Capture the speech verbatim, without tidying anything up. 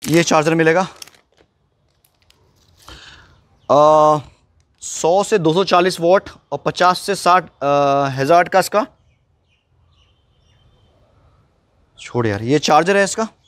ये चार्जर मिलेगा सौ से दो सौ चालीस वोट और पचास से साठ हज़ार का इसका। छोड़ यार, ये चार्जर है इसका।